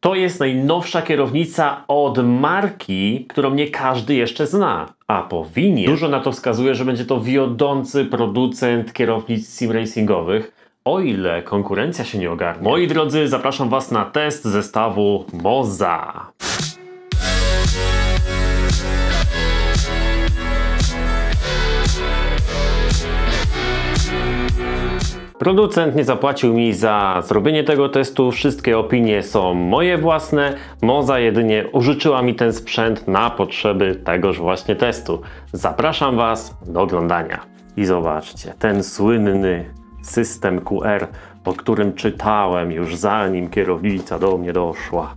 To jest najnowsza kierownica od marki, którą nie każdy jeszcze zna, a powinien. Dużo na to wskazuje, że będzie to wiodący producent kierownic sim racingowych, o ile konkurencja się nie ogarnie. Moi drodzy, zapraszam Was na test zestawu Moza. Producent nie zapłacił mi za zrobienie tego testu, wszystkie opinie są moje własne. Moza jedynie użyczyła mi ten sprzęt na potrzeby tegoż właśnie testu. Zapraszam Was do oglądania. I zobaczcie, ten słynny system QR, o którym czytałem już zanim kierownica do mnie doszła.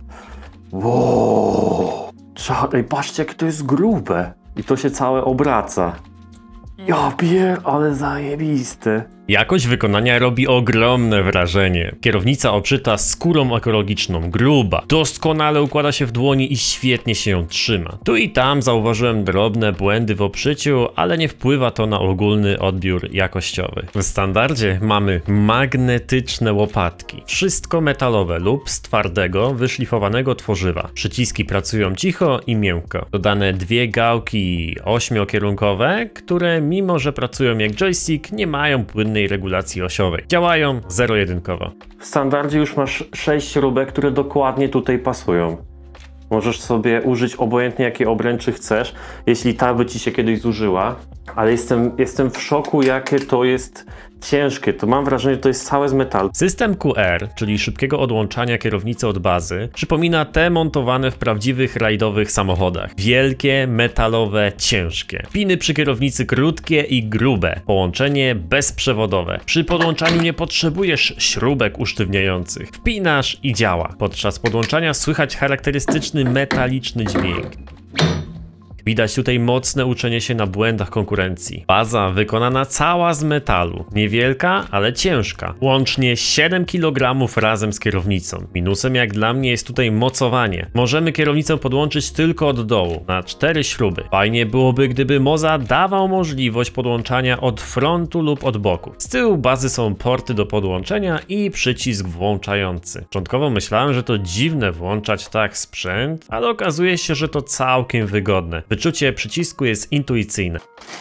Wow! Ej, patrzcie, jak to jest grube. I to się całe obraca. Ja ale zajebiste. Jakość wykonania robi ogromne wrażenie. Kierownica obszyta skórą ekologiczną, gruba, doskonale układa się w dłoni i świetnie się ją trzyma. Tu i tam zauważyłem drobne błędy w obszyciu, ale nie wpływa to na ogólny odbiór jakościowy. W standardzie mamy magnetyczne łopatki. Wszystko metalowe lub z twardego, wyszlifowanego tworzywa. Przyciski pracują cicho i miękko. Dodane dwie gałki 8-kierunkowe, które mimo że pracują jak joystick, nie mają płynnej regulacji osiowej. Działają zero-jedynkowo. W standardzie już masz 6 śrubek, które dokładnie tutaj pasują. Możesz sobie użyć obojętnie jakiej obręczy chcesz, jeśli ta by Ci się kiedyś zużyła. Ale jestem w szoku, jakie to jest ciężkie. To mam wrażenie, że to jest całe z metalu. System QR, czyli szybkiego odłączania kierownicy od bazy, przypomina te montowane w prawdziwych rajdowych samochodach. Wielkie, metalowe, ciężkie. Piny przy kierownicy krótkie i grube. Połączenie bezprzewodowe. Przy podłączaniu nie potrzebujesz śrubek usztywniających. Wpinasz i działa. Podczas podłączania słychać charakterystyczny metaliczny dźwięk. Widać tutaj mocne uczenie się na błędach konkurencji. Baza wykonana cała z metalu. Niewielka, ale ciężka. Łącznie 7 kg razem z kierownicą. Minusem jak dla mnie jest tutaj mocowanie. Możemy kierownicę podłączyć tylko od dołu, na 4 śruby. Fajnie byłoby, gdyby Moza dawał możliwość podłączania od frontu lub od boku. Z tyłu bazy są porty do podłączenia i przycisk włączający. Początkowo myślałem, że to dziwne włączać tak sprzęt, ale okazuje się, że to całkiem wygodne. Wyczucie przycisku jest intuicyjne.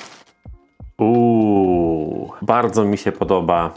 Bardzo mi się podoba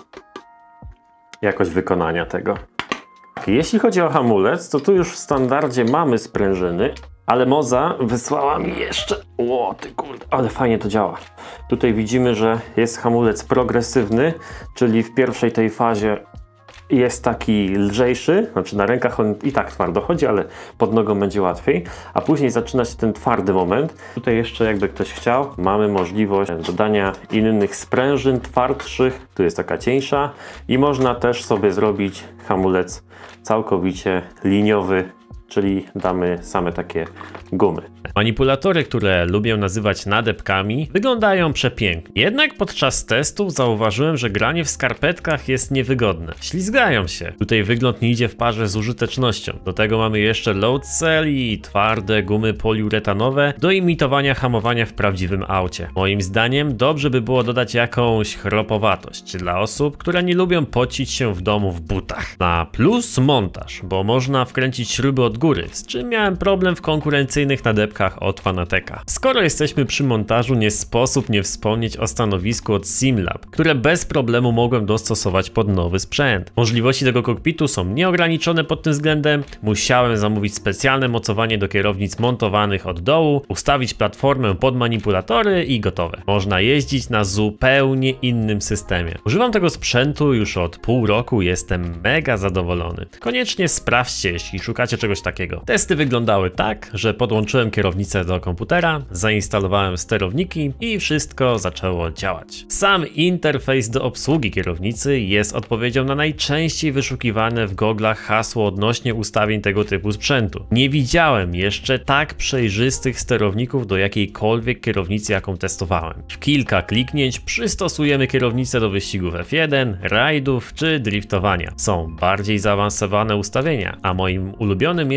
jakość wykonania tego. Jeśli chodzi o hamulec, to tu już w standardzie mamy sprężyny, ale Moza wysłała mi jeszcze... O ty kurde, ale fajnie to działa. Tutaj widzimy, że jest hamulec progresywny, czyli w pierwszej tej fazie jest taki lżejszy, znaczy na rękach on i tak twardo chodzi, ale pod nogą będzie łatwiej, a później zaczyna się ten twardy moment. Tutaj jeszcze jakby ktoś chciał, mamy możliwość dodania innych sprężyn twardszych, tu jest taka cieńsza i można też sobie zrobić hamulec całkowicie liniowy, czyli damy same takie gumy. Manipulatory, które lubię nazywać nadepkami, wyglądają przepięknie. Jednak podczas testów zauważyłem, że granie w skarpetkach jest niewygodne. Ślizgają się. Tutaj wygląd nie idzie w parze z użytecznością. Do tego mamy jeszcze load cell i twarde gumy poliuretanowe do imitowania hamowania w prawdziwym aucie. Moim zdaniem dobrze by było dodać jakąś chropowatość dla osób, które nie lubią pocić się w domu w butach. Na plus montaż, bo można wkręcić śruby od góry, z czym miałem problem w konkurencyjnych nadepkach od Fanateka. Skoro jesteśmy przy montażu, nie sposób nie wspomnieć o stanowisku od SimLab, które bez problemu mogłem dostosować pod nowy sprzęt. Możliwości tego kokpitu są nieograniczone pod tym względem. Musiałem zamówić specjalne mocowanie do kierownic montowanych od dołu, ustawić platformę pod manipulatory i gotowe. Można jeździć na zupełnie innym systemie. Używam tego sprzętu już od pół roku, jestem mega zadowolony. Koniecznie sprawdźcie, jeśli szukacie czegoś takiego. Testy wyglądały tak, że podłączyłem kierownicę do komputera, zainstalowałem sterowniki i wszystko zaczęło działać. Sam interfejs do obsługi kierownicy jest odpowiedzią na najczęściej wyszukiwane w goglach hasło odnośnie ustawień tego typu sprzętu. Nie widziałem jeszcze tak przejrzystych sterowników do jakiejkolwiek kierownicy, jaką testowałem. W kilka kliknięć przystosujemy kierownicę do wyścigów F1, rajdów czy driftowania. Są bardziej zaawansowane ustawienia, a moim ulubionym jest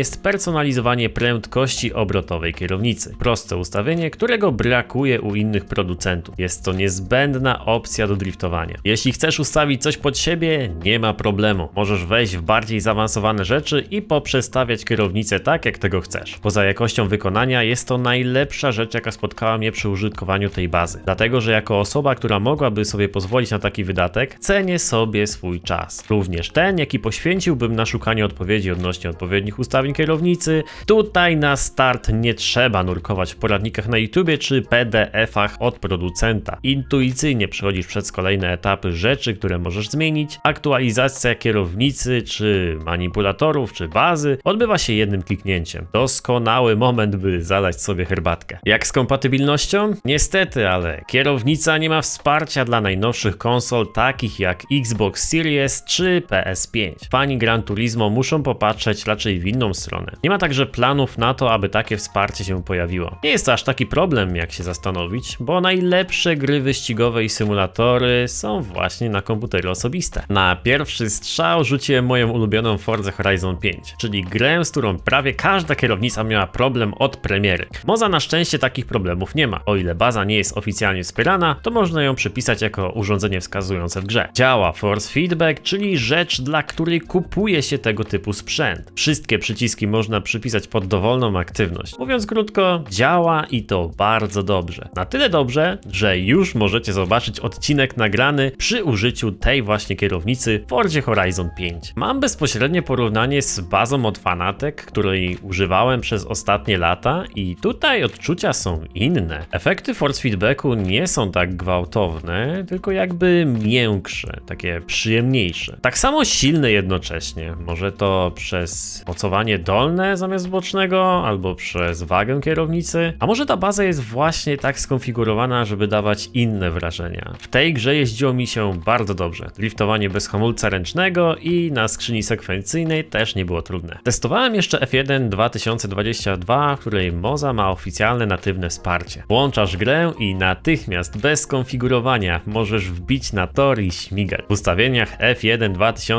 jest personalizowanie prędkości obrotowej kierownicy. Proste ustawienie, którego brakuje u innych producentów. Jest to niezbędna opcja do driftowania. Jeśli chcesz ustawić coś pod siebie, nie ma problemu. Możesz wejść w bardziej zaawansowane rzeczy i poprzestawiać kierownicę tak, jak tego chcesz. Poza jakością wykonania jest to najlepsza rzecz, jaka spotkała mnie przy użytkowaniu tej bazy. Dlatego, że jako osoba, która mogłaby sobie pozwolić na taki wydatek, cenię sobie swój czas. Również ten, jaki poświęciłbym na szukanie odpowiedzi odnośnie odpowiednich ustawień kierownicy. Tutaj na start nie trzeba nurkować w poradnikach na YouTubie czy PDF-ach od producenta. Intuicyjnie przechodzisz przez kolejne etapy rzeczy, które możesz zmienić. Aktualizacja kierownicy, czy manipulatorów, czy bazy odbywa się jednym kliknięciem. Doskonały moment, by zalać sobie herbatkę. Jak z kompatybilnością? Niestety, ale kierownica nie ma wsparcia dla najnowszych konsol takich jak Xbox Series czy PS5. Fani Gran Turismo muszą popatrzeć raczej w inną stronę. Nie ma także planów na to, aby takie wsparcie się pojawiło. Nie jest to aż taki problem, jak się zastanowić, bo najlepsze gry wyścigowe i symulatory są właśnie na komputery osobiste. Na pierwszy strzał rzuciłem moją ulubioną Forza Horizon 5, czyli grę, z którą prawie każda kierownica miała problem od premiery. Moza na szczęście takich problemów nie ma. O ile baza nie jest oficjalnie wspierana, to można ją przypisać jako urządzenie wskazujące w grze. Działa Force Feedback, czyli rzecz, dla której kupuje się tego typu sprzęt. Wszystkie przyciski można przypisać pod dowolną aktywność. Mówiąc krótko, działa i to bardzo dobrze. Na tyle dobrze, że już możecie zobaczyć odcinek nagrany przy użyciu tej właśnie kierownicy w Forzie Horizon 5. Mam bezpośrednie porównanie z bazą od Fanatec, której używałem przez ostatnie lata i tutaj odczucia są inne. Efekty force feedbacku nie są tak gwałtowne, tylko jakby miększe, takie przyjemniejsze. Tak samo silne jednocześnie. Może to przez mocowanie dolne zamiast bocznego, albo przez wagę kierownicy. A może ta baza jest właśnie tak skonfigurowana, żeby dawać inne wrażenia. W tej grze jeździło mi się bardzo dobrze. Driftowanie bez hamulca ręcznego i na skrzyni sekwencyjnej też nie było trudne. Testowałem jeszcze F1 2022, w której Moza ma oficjalne natywne wsparcie. Włączasz grę i natychmiast bez skonfigurowania możesz wbić na tor i śmigać. W ustawieniach F1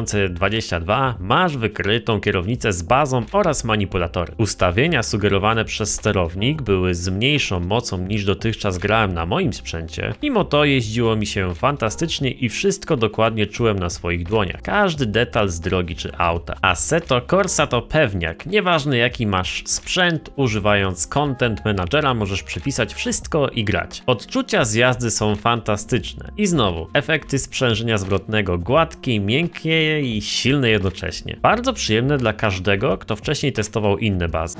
2022 masz wykrytą kierownicę z bazą oraz manipulatory. Ustawienia sugerowane przez sterownik były z mniejszą mocą niż dotychczas grałem na moim sprzęcie. Mimo to jeździło mi się fantastycznie i wszystko dokładnie czułem na swoich dłoniach. Każdy detal z drogi czy auta. Assetto Corsa to pewniak. Nieważne jaki masz sprzęt, używając Content Managera możesz przypisać wszystko i grać. Odczucia z jazdy są fantastyczne. I znowu, efekty sprzężenia zwrotnego gładkie, miękkie i silne jednocześnie. Bardzo przyjemne dla każdego, kto wcześniej testował inne bazy.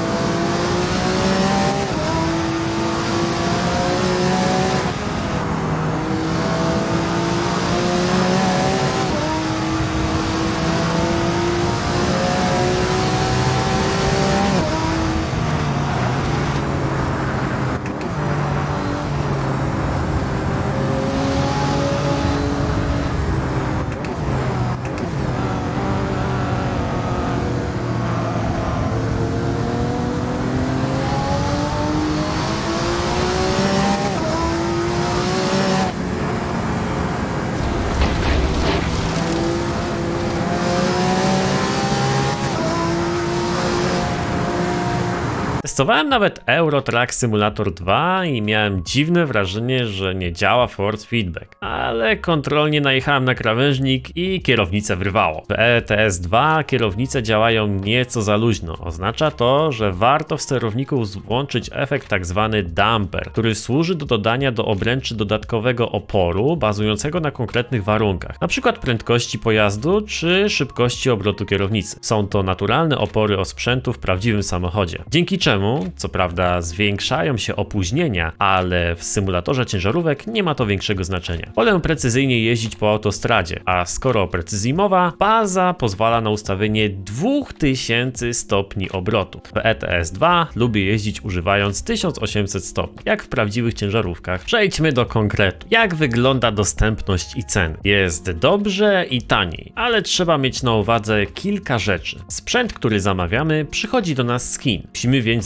Testowałem nawet Euro Truck Simulator 2 i miałem dziwne wrażenie, że nie działa force feedback, ale kontrolnie najechałem na krawężnik i kierownicę wyrwało. W ETS 2 kierownice działają nieco za luźno. Oznacza to, że warto w sterowniku włączyć efekt tak zwany damper, który służy do dodania do obręczy dodatkowego oporu bazującego na konkretnych warunkach, np. prędkości pojazdu czy szybkości obrotu kierownicy. Są to naturalne opory osprzętu w prawdziwym samochodzie, dzięki czemu, co prawda, zwiększają się opóźnienia, ale w symulatorze ciężarówek nie ma to większego znaczenia. Wolę precyzyjnie jeździć po autostradzie, a skoro o precyzji mowa, baza pozwala na ustawienie 2000 stopni obrotu. W ETS 2 lubię jeździć używając 1800 stopni, jak w prawdziwych ciężarówkach. Przejdźmy do konkretu. Jak wygląda dostępność i ceny? Jest dobrze i taniej, ale trzeba mieć na uwadze kilka rzeczy. Sprzęt, który zamawiamy, przychodzi do nas z Chin. Musimy więc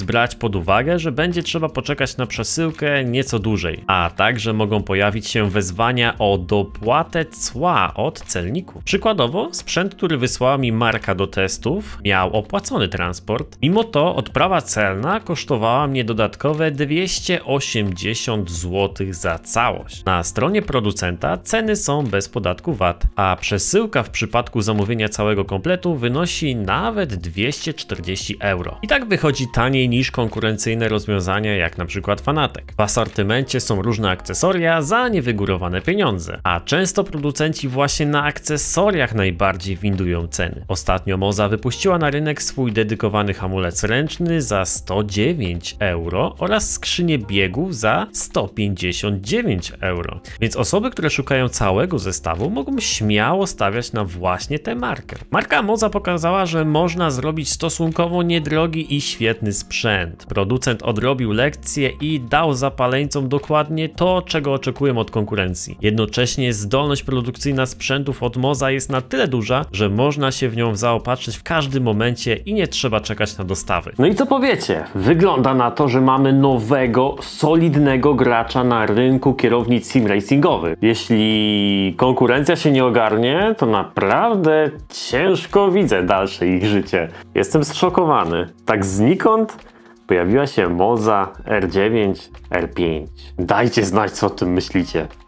brać pod uwagę, że będzie trzeba poczekać na przesyłkę nieco dłużej, a także mogą pojawić się wezwania o dopłatę cła od celników. Przykładowo, sprzęt, który wysłała mi marka do testów, miał opłacony transport. Mimo to odprawa celna kosztowała mnie dodatkowe 280 zł za całość. Na stronie producenta ceny są bez podatku VAT, a przesyłka w przypadku zamówienia całego kompletu wynosi nawet 240 euro. I tak wychodzi taniej niż konkurencyjne rozwiązania jak na przykład Fanatec. W asortymencie są różne akcesoria za niewygórowane pieniądze, a często producenci właśnie na akcesoriach najbardziej windują ceny. Ostatnio Moza wypuściła na rynek swój dedykowany hamulec ręczny za 109 euro oraz skrzynię biegów za 159 euro. Więc osoby, które szukają całego zestawu, mogą śmiało stawiać na właśnie tę markę. Marka Moza pokazała, że można zrobić stosunkowo niedrogi i świetny sprzęt. Producent odrobił lekcję i dał zapaleńcom dokładnie to, czego oczekują od konkurencji. Jednocześnie zdolność produkcyjna sprzętów od Moza jest na tyle duża, że można się w nią zaopatrzyć w każdym momencie i nie trzeba czekać na dostawy. No i co powiecie? Wygląda na to, że mamy nowego, solidnego gracza na rynku kierownic sim racingowych. Jeśli konkurencja się nie ogarnie, to naprawdę ciężko widzę dalsze ich życie. Jestem zszokowany. Tak znikąd pojawiła się Moza R9, R5. Dajcie znać, co o tym myślicie.